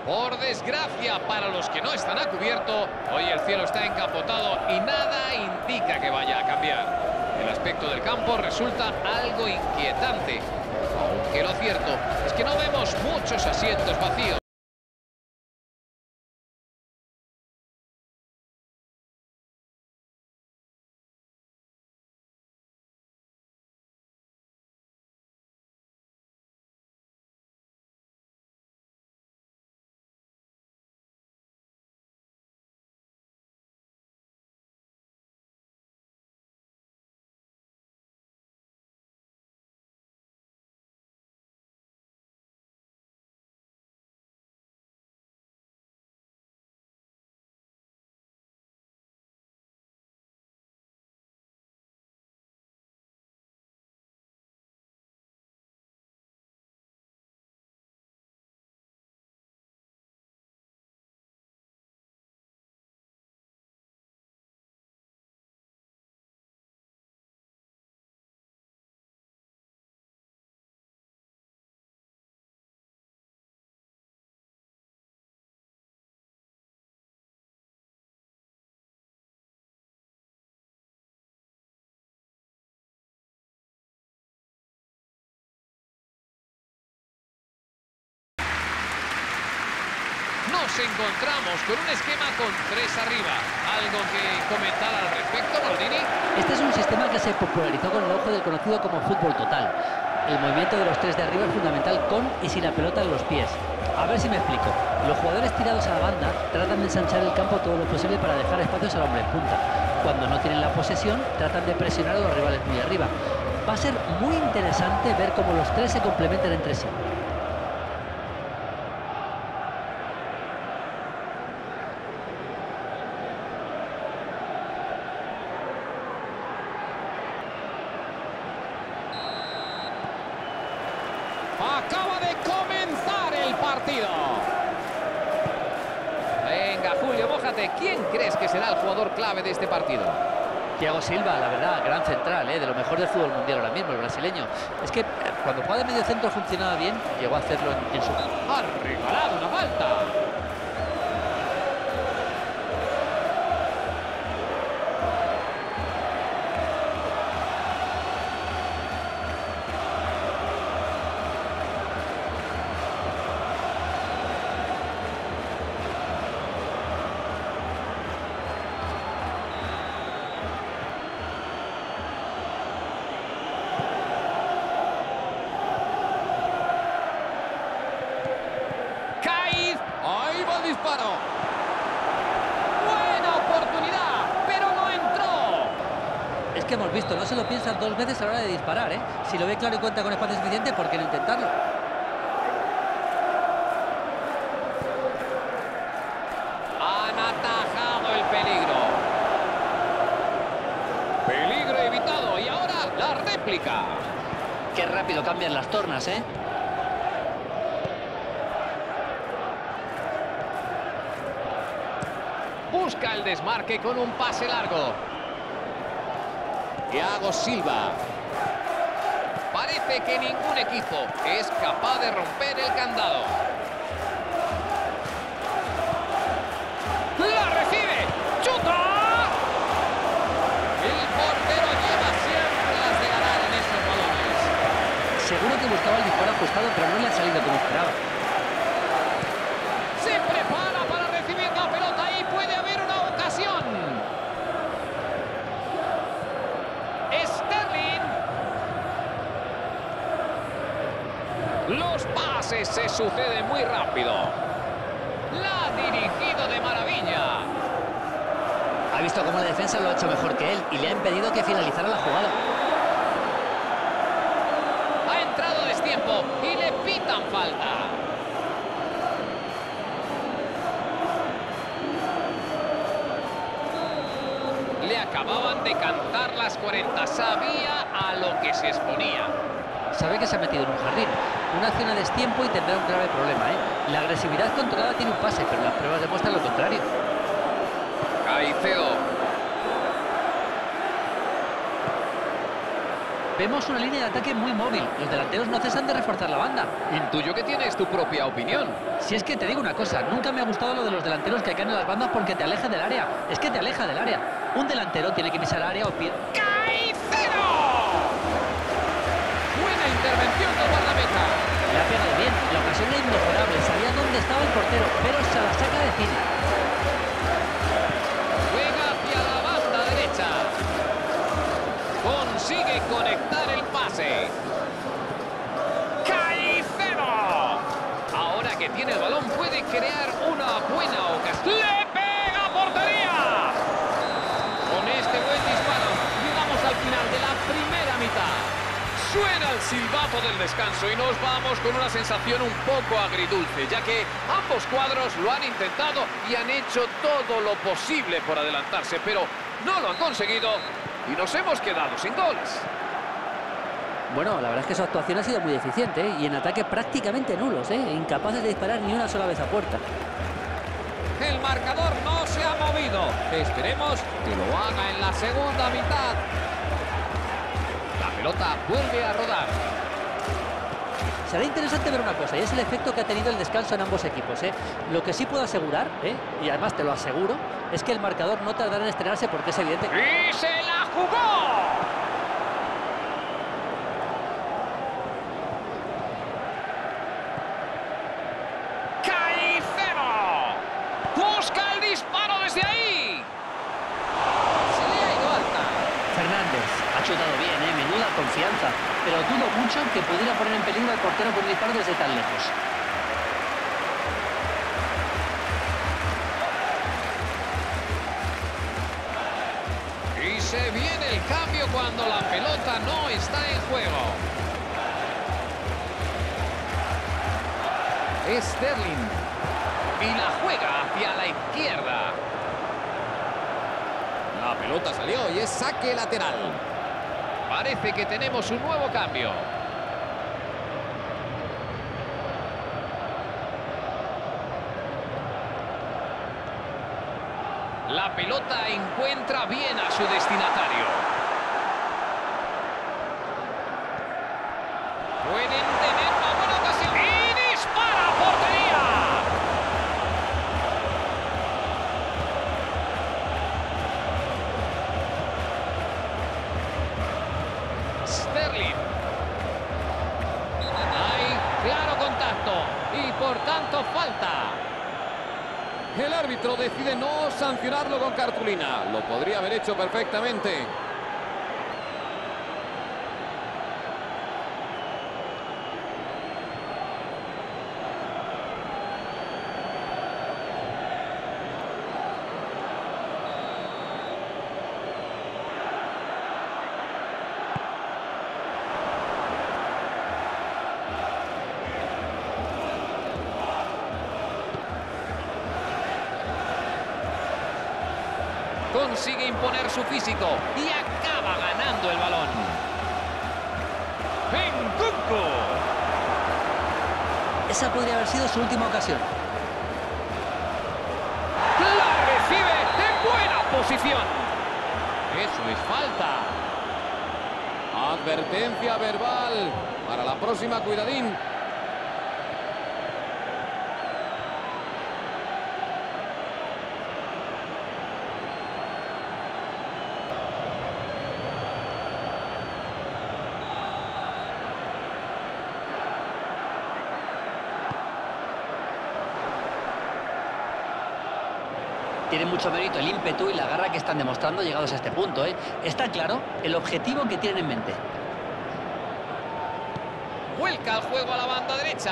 Por desgracia, para los que no están a cubierto, hoy el cielo está encapotado y nada indica que vaya a cambiar. El aspecto del campo resulta algo inquietante, aunque lo cierto es que no vemos muchos asientos vacíos. Nos encontramos con un esquema con 3 arriba. ¿Algo que comentar al respecto, Maldini? Este es un sistema que se popularizó con el auge del conocido como fútbol total. El movimiento de los 3 de arriba es fundamental con y sin la pelota en los pies. A ver si me explico. Los jugadores tirados a la banda tratan de ensanchar el campo todo lo posible para dejar espacios al hombre en punta. Cuando no tienen la posesión, tratan de presionar a los rivales muy arriba. Va a ser muy interesante ver cómo los 3 se complementan entre sí. Acaba de comenzar el partido. Venga, Julio, mójate. ¿Quién crees que será el jugador clave de este partido? Thiago Silva, la verdad, gran central, de lo mejor del fútbol mundial ahora mismo, el brasileño. Es que cuando jugaba de medio centro funcionaba bien, llegó a hacerlo en su... Ha regalado una falta. Ahí va el disparo. Buena oportunidad, pero no entró. Es que hemos visto, no se lo piensan 2 veces a la hora de disparar, Si lo ve claro y cuenta con espacio suficiente, ¿por qué no intentarlo? Han atajado el peligro. Peligro evitado y ahora la réplica. Qué rápido cambian las tornas, Busca el desmarque con un pase largo. Thiago Silva. Parece que ningún equipo es capaz de romper el candado. ¡La recibe! ¡Chuta! El portero lleva siempre las de ganar en estos balones. Seguro que buscaba el disparo ajustado, pero no le ha salido como esperaba. Se prepara para recibir la pelota y puede haber una ocasión. Sterling. Los pases se suceden muy rápido. La ha dirigido de maravilla. Ha visto cómo la defensa lo ha hecho mejor que él y le ha impedido que finalizara la jugada. Ha entrado a destiempo y le pitan falta. Le acababan de cantar las 40. Sabía a lo que se exponía. Sabe que se ha metido en un jardín. Una acción a destiempo y tendrá un grave problema, La agresividad controlada tiene un pase, pero las pruebas demuestran lo contrario. Caicedo. Vemos una línea de ataque muy móvil. Los delanteros no cesan de reforzar la banda. Intuyo que tienes tu propia opinión. Si es que te digo una cosa, nunca me ha gustado lo de los delanteros que caen en las bandas porque te aleja del área. Es que te aleja del área. Un delantero tiene que pisar área o pie. ¡Caicedo! Buena intervención del guardameta. Le ha pegado bien. La ocasión era inmejorable. Sabía dónde estaba el portero, pero se la saca de cine. Juega hacia la banda derecha. Consigue conectar el pase. ¡Caicedo! Ahora que tiene el balón puede crear una buena ocasión. ¡Le pega a portería! Con este buen disparo llegamos al final de la primera mitad. Suena el silbato del descanso y nos vamos con una sensación un poco agridulce, ya que ambos cuadros lo han intentado y han hecho todo lo posible por adelantarse, pero no lo han conseguido y nos hemos quedado sin goles. Bueno, la verdad es que su actuación ha sido muy deficiente, ¿eh? Y en ataque prácticamente nulos, incapaces de disparar ni una sola vez a puerta. El marcador no se ha movido. Esperemos que lo haga en la segunda mitad. La pelota vuelve a rodar. Será interesante ver una cosa, y es el efecto que ha tenido el descanso en ambos equipos, Lo que sí puedo asegurar, y además te lo aseguro, es que el marcador no tardará en estrenarse porque es evidente. ¡Y se la jugó! ¡Caicedo! ¡Busca el disparo desde ahí! Se le ha ido alta. Fernández ha chutado bien, menuda confianza, pero dudo mucho que pudiera poner en peligro al portero con un disparo desde tan lejos. Y se viene el cambio cuando la pelota no está en juego. Sterling. Y la juega hacia la izquierda. La pelota salió y es saque lateral. Parece que tenemos un nuevo cambio. La pelota encuentra bien a su destinatario. Pueden tener una buena ocasión. ¡Y dispara a portería! Sterling. Hay claro contacto y por tanto falta. El árbitro decide no sancionarlo con cartulina. Lo podría haber hecho perfectamente. Consigue imponer su físico y acaba ganando el balón. ¡Nkunku! Esa podría haber sido su última ocasión. La recibe en buena posición. Eso es falta. Advertencia verbal. Para la próxima, cuidadín. Tiene mucho mérito el ímpetu y la garra que están demostrando llegados a este punto, Está claro el objetivo que tienen en mente. Vuelca el juego a la banda derecha.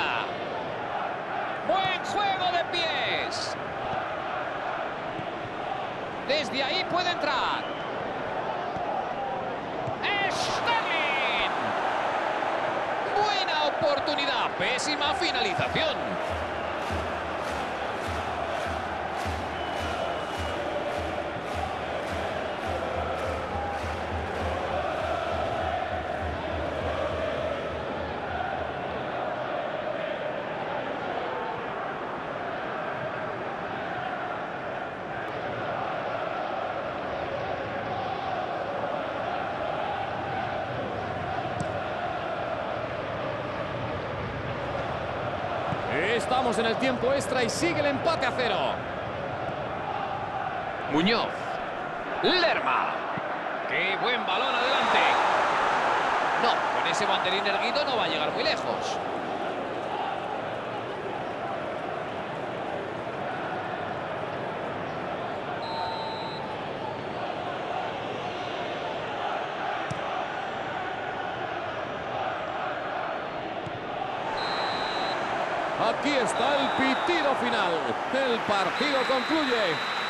Buen juego de pies. Desde ahí puede entrar. ¡Sterling! Buena oportunidad. Pésima finalización. Estamos en el tiempo extra y sigue el empate a 0. Muñoz. Lerma. ¡Qué buen balón adelante! No, con ese banderín erguido no va a llegar muy lejos. Aquí está el pitido final. El partido concluye.